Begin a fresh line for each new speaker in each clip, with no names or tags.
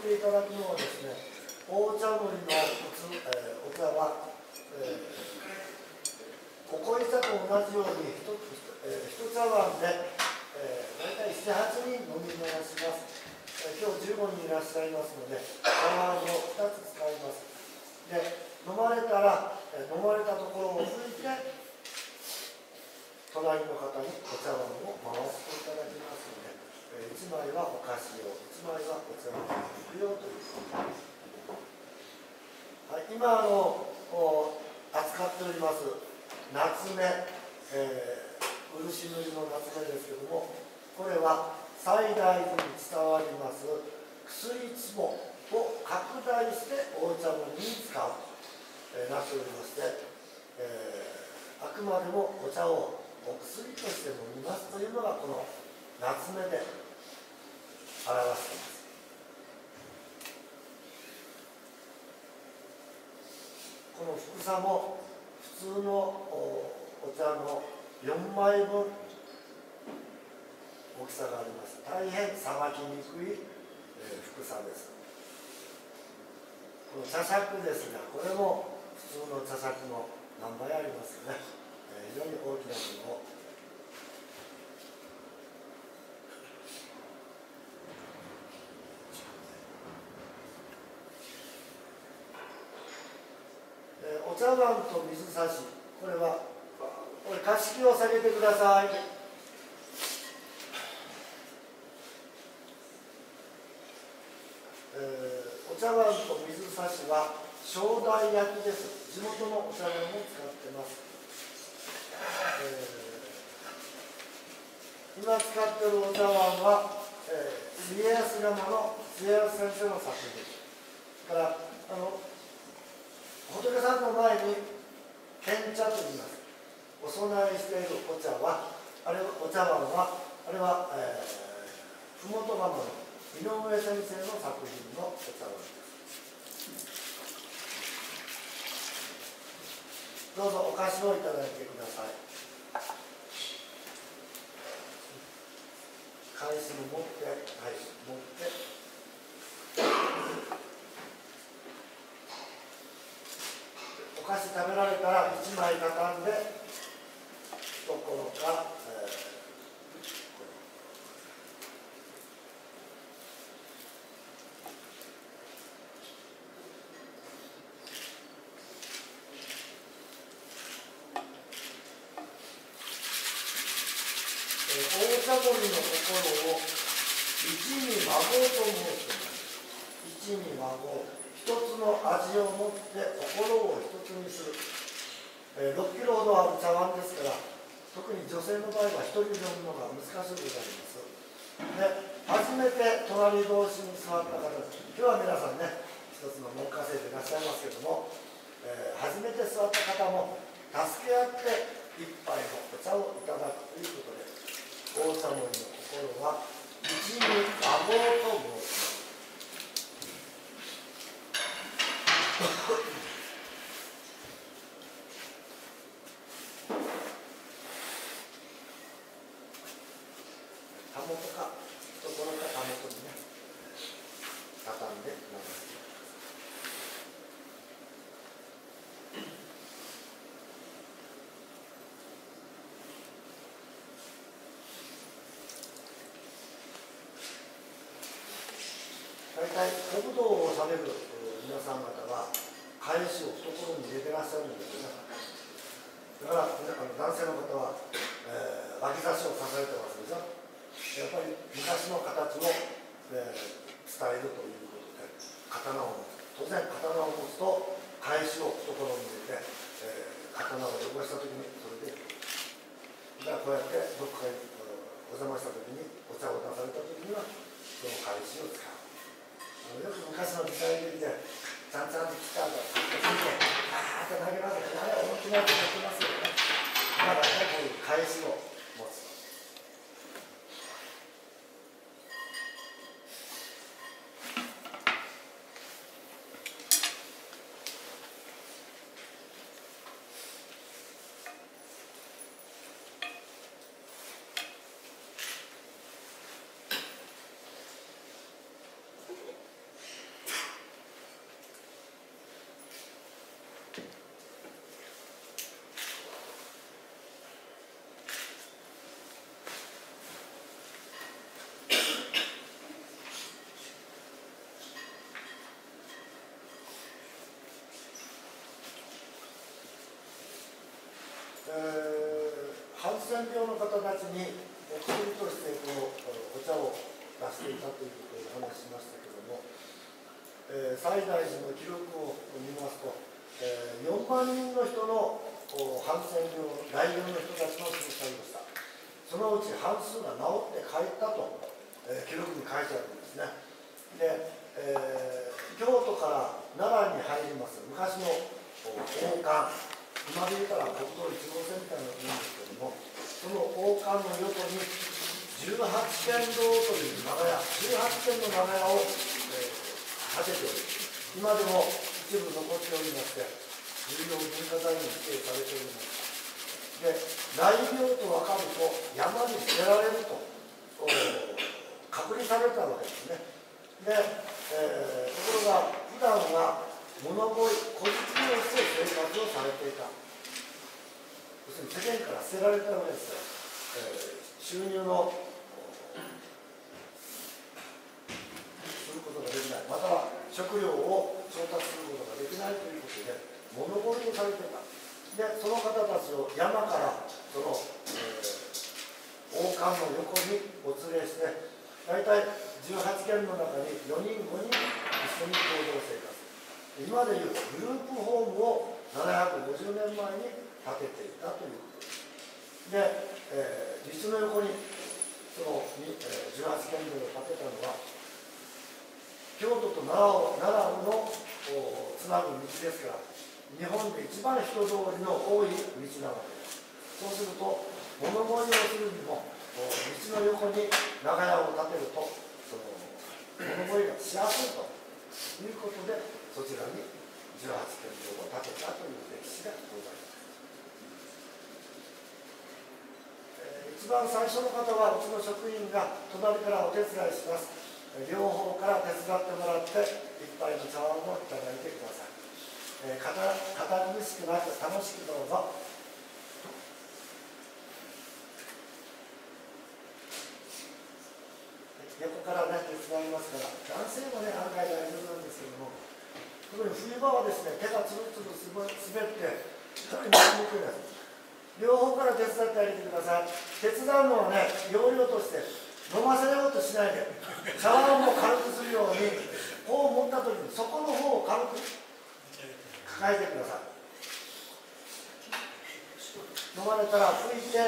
っていただくのはですね、大茶盛りのお茶は、ここい茶と同じように一茶碗で、大体7、8人飲み回します。今日15人いらっしゃいますので、茶碗を2つ使います。で、飲まれたら、飲まれたところを拭いて、隣の方にお茶碗を回していただきますので、1枚はお菓子用、1枚はお茶碗を拭く用ということです。はい、今扱っております夏目、漆塗りの夏目ですけども、これは西大寺に伝わります薬壺を拡大してお茶盛りに使う、なっておりまして、あくまでもお茶をお薬として飲みますというのがこの夏目で表しています。このふくさも普通のお茶の4枚分大きさがあります。大変さばきにくいふくさです。この茶杓ですが、これも普通の茶杓の何倍ありますよね。非常に大きなものをお茶碗と水差し、これ加湿器を下げてください。お茶碗と水差しは正代焼きです。地元のお茶碗を使ってます。今使っているお茶碗は、家康窯の家康先生の作品から仏さんの前に献茶と言います。お供えしているお茶は、お茶碗は、あれは、麓窯の井上先生の作品のお茶碗です。どうぞお菓子をいただいてください。返しに持って、はい、持って。お菓子食べられたら1枚畳んで、ところか、大茶盛りのところを一に和合と申しています。一に和合、一つの味を持って心を一つにする。6キロほどある茶碗ですから、特に女性の場合は一人で飲むのが難しいでございます。で、初めて隣同士に座った方です。今日は皆さんね、一つの門下生でいらっしゃいますけども、初めて座った方も助け合って一杯のお茶をいただくということで、大茶盛りの心は一に和合と申します。たもとか懐かたもとにね、畳んで流してください。大体小ぶどうをされる皆さん方は返しを懐に入れてらっしゃるんですよね。だから男性の方は、脇差しを支えてますでしょ。やっぱり昔の形を、伝えるということで、刀を持つ。当然刀を持つと返しを懐に入れて、刀を汚した時にそれでだからこうやってどこかにお邪魔した時にお茶を出された時にはその返しを使う。よく昔の時代劇でちゃんちゃんと切った後ついてバーッと投げますね。あれ大きなやつが来ますよね。だからこういう返しを持つ。 染病の方たちに薬としてこのお茶を出していたということをお話ししましたけれども、西大寺の記録を見ますと、4万人の人のハンセン病、大病の人たちの記録がありました。そのうち半数が治って帰ったと、記録に書いてあるんですね。で、京都から奈良に入ります昔の王冠、今で言ったら国道1号線みたいなのがいいんですけども、その王冠の横に18軒堂という長屋、18軒の長屋を、建てており、今でも一部残っておりまして、重要文化財に指定されております。で、大病と分かると山に捨てられると隔離されたわけですね。で、ところが普段は物乞い、小包をして生活をされていた。要するに世間から捨てられたわけですから、収入のすることができない、または食料を調達することができないということで物乞いをされていた。で、その方たちを山からその、王冠の横にお連れして、大体18軒の中に4人5人一緒に共同生活、今でいうグループホームを750年前に建てていたということです。で、道の横にその18軒堂を建てたのは京都と奈良のつなぐ道ですから、日本で一番人通りの多い道なわけです。そうすると物乞いをするにも道の横に長屋を建てるとその物乞いがしやすいということで、そちらに18軒堂を建てたという歴史がございます。一番最初の方はうちの職員が隣からお手伝いします。両方から手伝ってもらって一杯の茶碗をいただいてください。堅苦しくなく楽しくどうぞ。横からね手伝いますから、男性もね案外大丈夫なんですけども、特に冬場はですね手がつるつる滑って非常に難しいです。両方から手伝ってあげてください。手伝うのはね、要領として飲ませようとしないで、茶碗を軽くするように、こう持った時にそこの方を軽く抱えてください。飲まれたら拭いて、はい。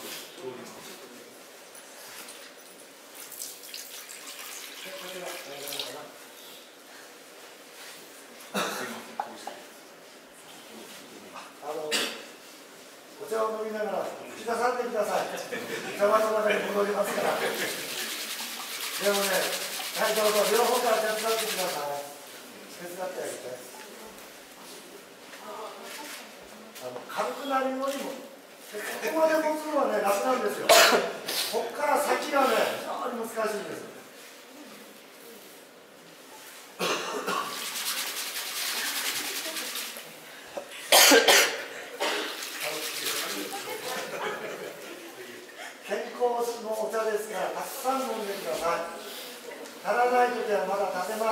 こちら、お茶を飲みながら口出さんでください。茶碗の中に戻りますから。でもね、はい、どうぞ両方から手伝ってください。手伝ってあげて。軽くなるようにも、ここまで持つのはね、楽なんですよ。ここから先がね、非常に難しいんです。健康のお茶ですから、たくさん飲んでください。足らないときはまだ足せます。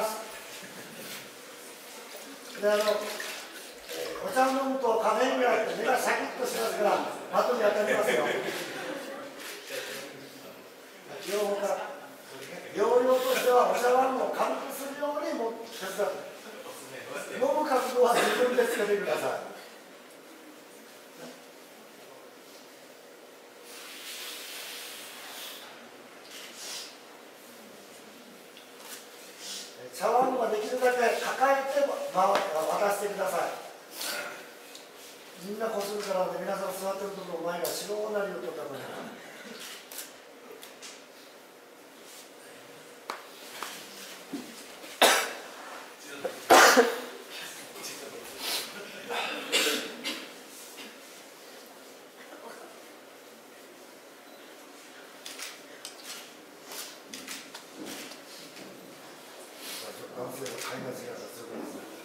で、お茶を飲むとカフェインがあって目がシャキッとしますから、後に当たりますよ。両方から。要領としてはお茶碗を軽くするようにも手伝って。飲む角度は自分でつけてください。茶碗はできるだけ抱えて渡してください。みんなこするからね、皆さん座ってるところ前が白なりを取ったのに。男性が買い間違いがするんですね。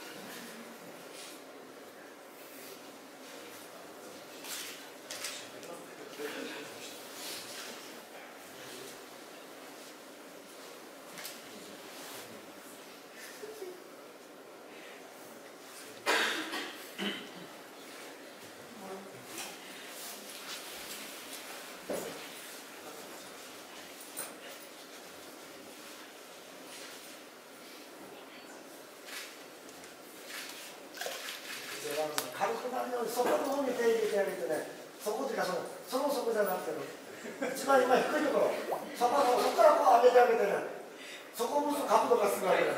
そこの方に手入れてあげてね、そこっていうかその底じゃなくて一番今低いところ、そこからこう上げてあげてね、そこも角度がするわけだから。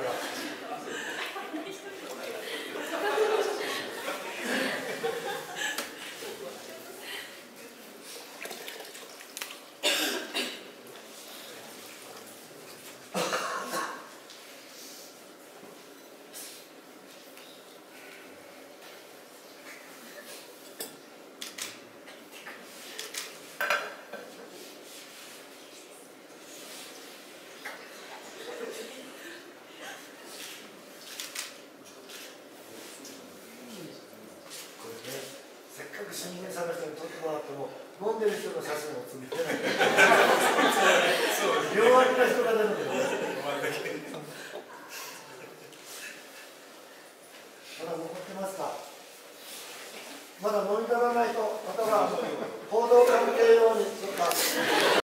新聞さんの人に撮ってもらっても飲んでる人の写真を写ってない